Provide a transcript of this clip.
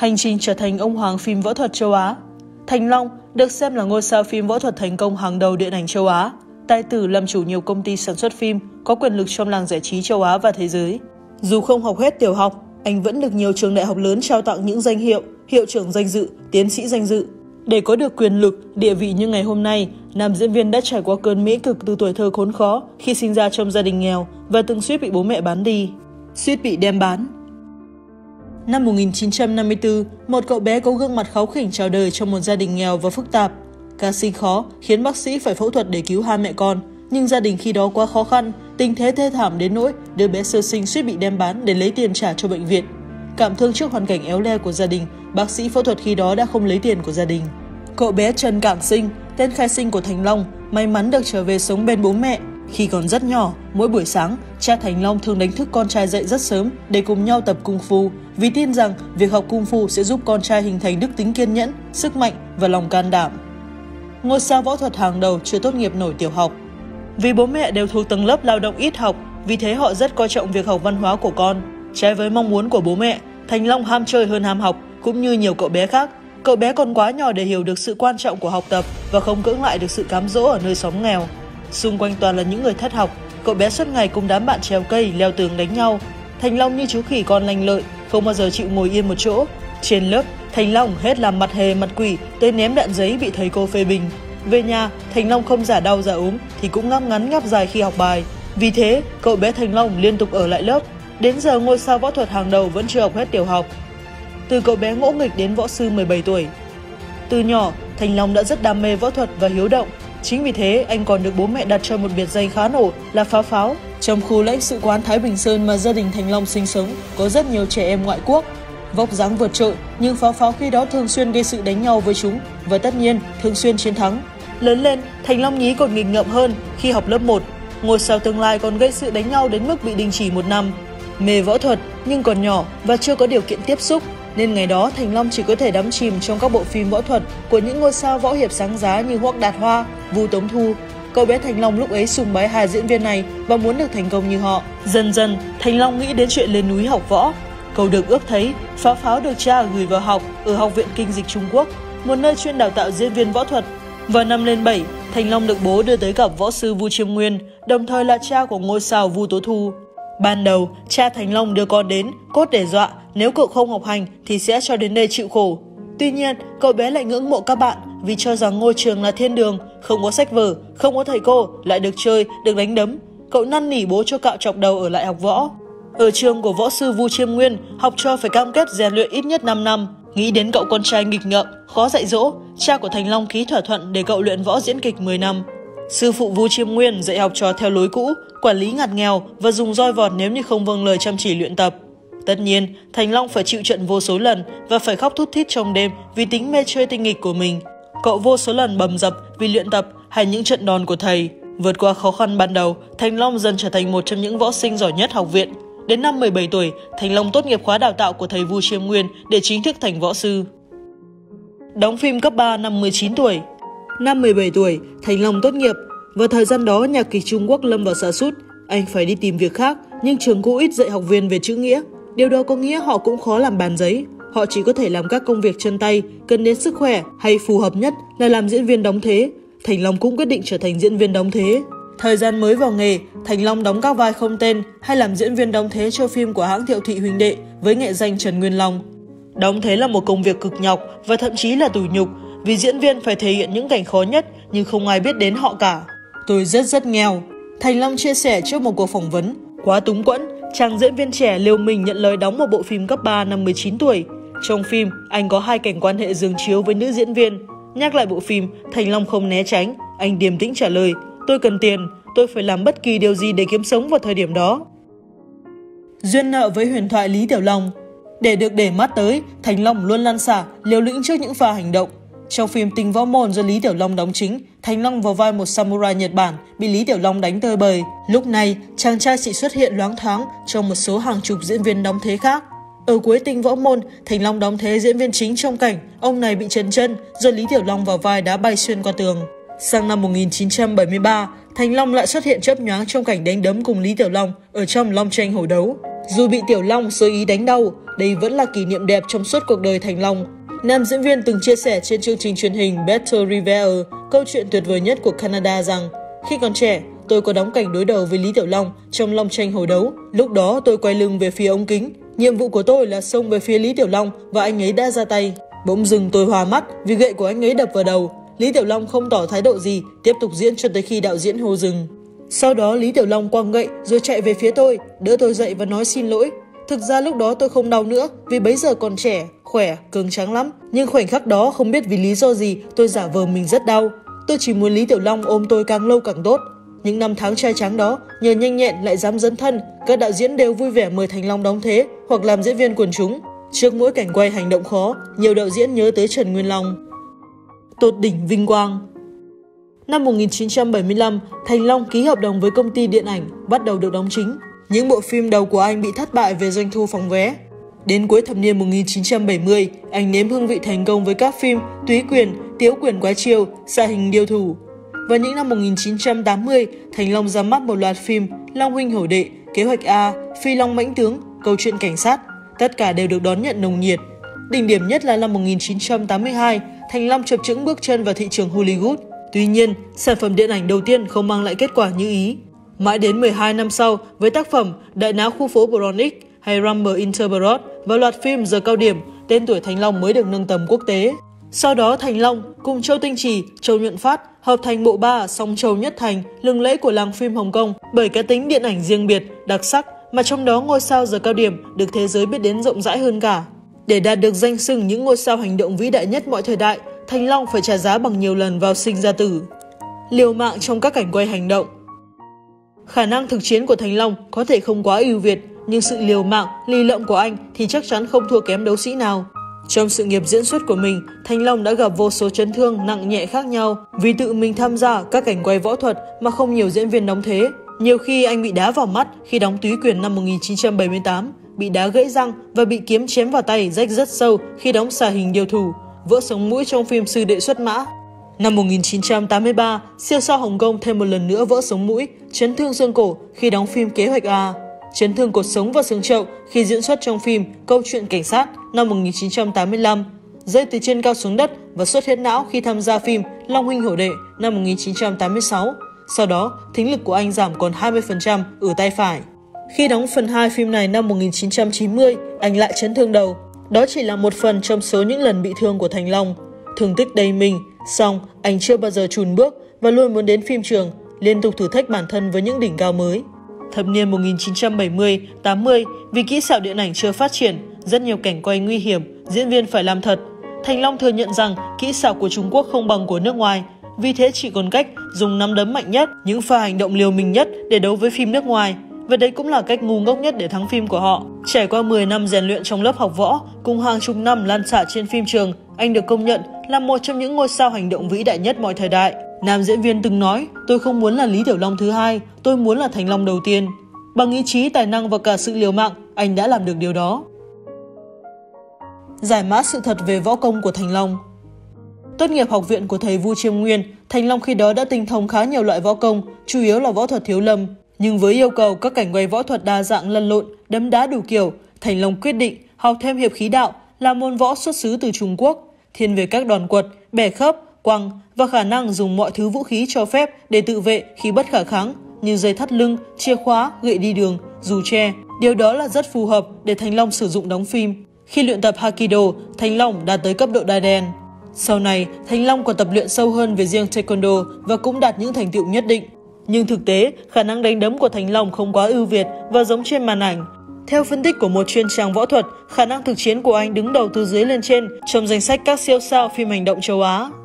Hành trình trở thành ông hoàng phim võ thuật châu Á. Thành Long được xem là ngôi sao phim võ thuật thành công hàng đầu điện ảnh châu Á. Tài tử làm chủ nhiều công ty sản xuất phim, có quyền lực trong làng giải trí châu Á và thế giới. Dù không học hết tiểu học, anh vẫn được nhiều trường đại học lớn trao tặng những danh hiệu, hiệu trưởng danh dự, tiến sĩ danh dự. Để có được quyền lực, địa vị như ngày hôm nay, nam diễn viên đã trải qua cơn mỹ cực từ tuổi thơ khốn khó khi sinh ra trong gia đình nghèo và từng suýt bị bố mẹ bán đi, suýt bị đem bán. Năm 1954, một cậu bé có gương mặt kháu khỉnh chào đời trong một gia đình nghèo và phức tạp. Ca sinh khó khiến bác sĩ phải phẫu thuật để cứu hai mẹ con, nhưng gia đình khi đó quá khó khăn, tình thế thê thảm đến nỗi đứa bé sơ sinh suýt bị đem bán để lấy tiền trả cho bệnh viện. Cảm thương trước hoàn cảnh éo le của gia đình, bác sĩ phẫu thuật khi đó đã không lấy tiền của gia đình. Cậu bé Trần Cảm Sinh, tên khai sinh của Thành Long, may mắn được trở về sống bên bố mẹ. Khi còn rất nhỏ, mỗi buổi sáng, cha Thành Long thường đánh thức con trai dậy rất sớm để cùng nhau tập cung phu, vì tin rằng việc học cung phu sẽ giúp con trai hình thành đức tính kiên nhẫn, sức mạnh và lòng can đảm. Ngôi sao võ thuật hàng đầu chưa tốt nghiệp nổi tiểu học. Vì bố mẹ đều thuộc tầng lớp lao động ít học, vì thế họ rất coi trọng việc học văn hóa của con. Trái với mong muốn của bố mẹ, Thành Long ham chơi hơn ham học, cũng như nhiều cậu bé khác. Cậu bé còn quá nhỏ để hiểu được sự quan trọng của học tập và không cưỡng lại được sự cám dỗ ở nơi xóm nghèo. Xung quanh toàn là những người thất học, cậu bé suốt ngày cùng đám bạn trèo cây, leo tường đánh nhau. Thành Long như chú khỉ con lanh lợi, không bao giờ chịu ngồi yên một chỗ. Trên lớp, Thành Long hết làm mặt hề mặt quỷ tới ném đạn giấy bị thầy cô phê bình. Về nhà, Thành Long không giả đau giả ốm thì cũng ngáp ngắn ngáp dài khi học bài. Vì thế, cậu bé Thành Long liên tục ở lại lớp. Đến giờ ngôi sao võ thuật hàng đầu vẫn chưa học hết tiểu học. Từ cậu bé ngỗ nghịch đến võ sư 17 tuổi. Từ nhỏ, Thành Long đã rất đam mê võ thuật và hiếu động. Chính vì thế, anh còn được bố mẹ đặt cho một biệt danh khá nổ là Pháo Pháo. Trong khu lãnh sự quán Thái Bình Sơn mà gia đình Thành Long sinh sống, có rất nhiều trẻ em ngoại quốc. Vóc dáng vượt trội, nhưng Pháo Pháo khi đó thường xuyên gây sự đánh nhau với chúng và tất nhiên thường xuyên chiến thắng. Lớn lên, Thành Long nhí còn nghịch ngợm hơn khi học lớp 1. Ngôi sao tương lai còn gây sự đánh nhau đến mức bị đình chỉ 1 năm. Mê võ thuật nhưng còn nhỏ và chưa có điều kiện tiếp xúc, nên ngày đó Thành Long chỉ có thể đắm chìm trong các bộ phim võ thuật của những ngôi sao võ hiệp sáng giá như Hoắc Đạt Hoa, Vu Tống Thu. Cậu bé Thành Long lúc ấy sùng bái hai diễn viên này và muốn được thành công như họ. Dần dần, Thành Long nghĩ đến chuyện lên núi học võ. Cậu được ước thấy, Pháo Pháo được cha gửi vào học ở Học viện Kinh dịch Trung Quốc, một nơi chuyên đào tạo diễn viên võ thuật. Vào năm lên 7, Thành Long được bố đưa tới gặp võ sư Vu Chiêm Nguyên, đồng thời là cha của ngôi sao Vu Tố Thu. Ban đầu, cha Thành Long đưa con đến, cốt để dọa nếu cậu không học hành thì sẽ cho đến đây chịu khổ. Tuy nhiên, cậu bé lại ngưỡng mộ các bạn vì cho rằng ngôi trường là thiên đường, không có sách vở, không có thầy cô, lại được chơi, được đánh đấm. Cậu năn nỉ bố cho cạo chọc đầu ở lại học võ. Ở trường của võ sư Vu Chiêm Nguyên, học trò phải cam kết rèn luyện ít nhất 5 năm. Nghĩ đến cậu con trai nghịch ngợm, khó dạy dỗ, cha của Thành Long ký thỏa thuận để cậu luyện võ diễn kịch 10 năm. Sư phụ Vu Chiêm Nguyên dạy học trò theo lối cũ, quản lý ngặt nghèo và dùng roi vọt nếu như không vâng lời chăm chỉ luyện tập. Tất nhiên, Thành Long phải chịu trận vô số lần và phải khóc thút thít trong đêm vì tính mê chơi tinh nghịch của mình. Cậu vô số lần bầm dập vì luyện tập hay những trận đòn của thầy. Vượt qua khó khăn ban đầu, Thành Long dần trở thành một trong những võ sinh giỏi nhất học viện. Đến năm 17 tuổi, Thành Long tốt nghiệp khóa đào tạo của thầy Vu Chiêm Nguyên để chính thức thành võ sư. Đóng phim cấp 3 năm 19 tuổi. Năm 17 tuổi, Thành Long tốt nghiệp. Vào thời gian đó, nhạc kịch Trung Quốc lâm vào sa sút. Anh phải đi tìm việc khác, nhưng trường cũ ít dạy học viên về chữ nghĩa. Điều đó có nghĩa họ cũng khó làm bàn giấy. Họ chỉ có thể làm các công việc chân tay, cần đến sức khỏe, hay phù hợp nhất là làm diễn viên đóng thế. Thành Long cũng quyết định trở thành diễn viên đóng thế. Thời gian mới vào nghề, Thành Long đóng các vai không tên hay làm diễn viên đóng thế cho phim của hãng Thiệu Thị Huỳnh Đệ với nghệ danh Trần Nguyên Long. Đóng thế là một công việc cực nhọc và thậm chí là tủi nhục, vì diễn viên phải thể hiện những cảnh khó nhất nhưng không ai biết đến họ cả. Tôi rất nghèo. Thành Long chia sẻ trước một cuộc phỏng vấn. Quá túng quẫn, chàng diễn viên trẻ liều mình nhận lời đóng một bộ phim cấp 3 năm 19 tuổi. Trong phim, anh có 2 cảnh quan hệ giường chiếu với nữ diễn viên. Nhắc lại bộ phim, Thành Long không né tránh, anh điềm tĩnh trả lời: tôi cần tiền, tôi phải làm bất kỳ điều gì để kiếm sống vào thời điểm đó. Duyên nợ với huyền thoại Lý Tiểu Long. Để được để mắt tới, Thành Long luôn lăn xả, liều lĩnh trước những pha hành động. Trong phim Tình Võ Môn do Lý Tiểu Long đóng chính, Thành Long vào vai một samurai Nhật Bản bị Lý Tiểu Long đánh tơi bời. Lúc này, chàng trai chỉ xuất hiện loáng thoáng trong một số hàng chục diễn viên đóng thế khác. Ở cuối Tình Võ Môn, Thành Long đóng thế diễn viên chính trong cảnh ông này bị chấn chân do Lý Tiểu Long vào vai đá bay xuyên qua tường. Sang năm 1973, Thành Long lại xuất hiện chớp nhoáng trong cảnh đánh đấm cùng Lý Tiểu Long ở trong Long Tranh Hổ Đấu. Dù bị Tiểu Long sơ ý đánh đau, đây vẫn là kỷ niệm đẹp trong suốt cuộc đời Thành Long. Nam diễn viên từng chia sẻ trên chương trình truyền hình Battle Royale, câu chuyện tuyệt vời nhất của Canada rằng: khi còn trẻ, tôi có đóng cảnh đối đầu với Lý Tiểu Long trong Long tranh hổ đấu. Lúc đó tôi quay lưng về phía ống kính. Nhiệm vụ của tôi là xông về phía Lý Tiểu Long và anh ấy đã ra tay. Bỗng dưng tôi hoa mắt vì gậy của anh ấy đập vào đầu. Lý Tiểu Long không tỏ thái độ gì, tiếp tục diễn cho tới khi đạo diễn hô dừng. Sau đó Lý Tiểu Long quăng gậy rồi chạy về phía tôi, đỡ tôi dậy và nói xin lỗi. Thực ra lúc đó tôi không đau nữa vì bấy giờ còn trẻ, khỏe, cường tráng lắm. Nhưng khoảnh khắc đó không biết vì lý do gì tôi giả vờ mình rất đau. Tôi chỉ muốn Lý Tiểu Long ôm tôi càng lâu càng tốt. Những năm tháng trai tráng đó, nhờ nhanh nhẹn lại dám dấn thân, các đạo diễn đều vui vẻ mời Thành Long đóng thế hoặc làm diễn viên quần chúng. Trước mỗi cảnh quay hành động khó, nhiều đạo diễn nhớ tới Trần Nguyên Long. Tột đỉnh vinh quang. Năm 1975, Thành Long ký hợp đồng với công ty điện ảnh, bắt đầu được đóng chính. Những bộ phim đầu của anh bị thất bại về doanh thu phòng vé. Đến cuối thập niên 1970, anh nếm hương vị thành công với các phim Túy Quyền, Tiếu Quyền Quái Chiêu, Xạ Hình Điêu Thủ. Vào những năm 1980, Thành Long ra mắt một loạt phim Long Huynh Hổ Đệ, Kế hoạch A, Phi Long Mãnh Tướng, Câu chuyện cảnh sát. Tất cả đều được đón nhận nồng nhiệt. Đỉnh điểm nhất là năm 1982, Thành Long chập chững bước chân vào thị trường Hollywood. Tuy nhiên, sản phẩm điện ảnh đầu tiên không mang lại kết quả như ý. Mãi đến 12 năm sau, với tác phẩm Đại náo khu phố Bronick hay Rumble in Terberot và loạt phim Giờ Cao Điểm, tên tuổi Thành Long mới được nâng tầm quốc tế. Sau đó Thành Long cùng Châu Tinh Trì, Châu Nhuận Phát hợp thành bộ ba Song Châu Nhất Thành, lừng lẫy của làng phim Hồng Kông bởi cá tính điện ảnh riêng biệt, đặc sắc mà trong đó ngôi sao Giờ Cao Điểm được thế giới biết đến rộng rãi hơn cả. Để đạt được danh xưng những ngôi sao hành động vĩ đại nhất mọi thời đại, Thành Long phải trả giá bằng nhiều lần vào sinh ra tử. Liều mạng trong các cảnh quay hành động. Khả năng thực chiến của Thành Long có thể không quá ưu việt, nhưng sự liều mạng, lì lợm của anh thì chắc chắn không thua kém đấu sĩ nào. Trong sự nghiệp diễn xuất của mình, Thành Long đã gặp vô số chấn thương nặng nhẹ khác nhau vì tự mình tham gia các cảnh quay võ thuật mà không nhiều diễn viên đóng thế. Nhiều khi anh bị đá vào mắt khi đóng Túy Quyền năm 1978, bị đá gãy răng và bị kiếm chém vào tay rách rất sâu khi đóng Xạ Hình Điêu Thủ, vỡ sống mũi trong phim Sư Đệ Xuất Mã. Năm 1983, siêu sao Hồng Kông thêm một lần nữa vỡ sống mũi, chấn thương xương cổ khi đóng phim Kế hoạch A, chấn thương cột sống và xương chậu khi diễn xuất trong phim Câu chuyện cảnh sát năm 1985, rơi từ trên cao xuống đất và xuất huyết não khi tham gia phim Long Huynh Hổ Đệ năm 1986. Sau đó, thính lực của anh giảm còn 20% ở tay phải. Khi đóng phần 2 phim này năm 1990, anh lại chấn thương đầu. Đó chỉ là một phần trong số những lần bị thương của Thành Long. Thương tích đầy mình, song anh chưa bao giờ chùn bước và luôn muốn đến phim trường, liên tục thử thách bản thân với những đỉnh cao mới. Thập niên 1970-80, vì kỹ xảo điện ảnh chưa phát triển, rất nhiều cảnh quay nguy hiểm, diễn viên phải làm thật. Thành Long thừa nhận rằng kỹ xảo của Trung Quốc không bằng của nước ngoài, vì thế chỉ còn cách dùng nắm đấm mạnh nhất, những pha hành động liều mình nhất để đấu với phim nước ngoài. Và đấy cũng là cách ngu ngốc nhất để thắng phim của họ. Trải qua 10 năm rèn luyện trong lớp học võ, cùng hàng chục năm lan xạ trên phim trường, anh được công nhận là một trong những ngôi sao hành động vĩ đại nhất mọi thời đại. Nam diễn viên từng nói, tôi không muốn là Lý Tiểu Long thứ hai, tôi muốn là Thành Long đầu tiên. Bằng ý chí, tài năng và cả sự liều mạng, anh đã làm được điều đó. Giải mã sự thật về võ công của Thành Long. Tốt nghiệp học viện của thầy Vu Chiêm Nguyên, Thành Long khi đó đã tinh thông khá nhiều loại võ công, chủ yếu là võ thuật thiếu lâm. Nhưng với yêu cầu các cảnh quay võ thuật đa dạng lăn lộn, đấm đá đủ kiểu, Thành Long quyết định học thêm hiệp khí đạo, là môn võ xuất xứ từ Trung Quốc, thiên về các đòn quật, bẻ khớp, quăng và khả năng dùng mọi thứ vũ khí cho phép để tự vệ khi bất khả kháng, như dây thắt lưng, chìa khóa, gậy đi đường, dù tre. Điều đó là rất phù hợp để Thành Long sử dụng đóng phim. Khi luyện tập Hapkido, Thành Long đạt tới cấp độ đai đen. Sau này, Thành Long còn tập luyện sâu hơn về riêng Taekwondo và cũng đạt những thành tựu nhất định. Nhưng thực tế, khả năng đánh đấm của Thành Long không quá ưu việt và giống trên màn ảnh. Theo phân tích của một chuyên trang võ thuật, khả năng thực chiến của anh đứng đầu từ dưới lên trên trong danh sách các siêu sao phim hành động châu Á.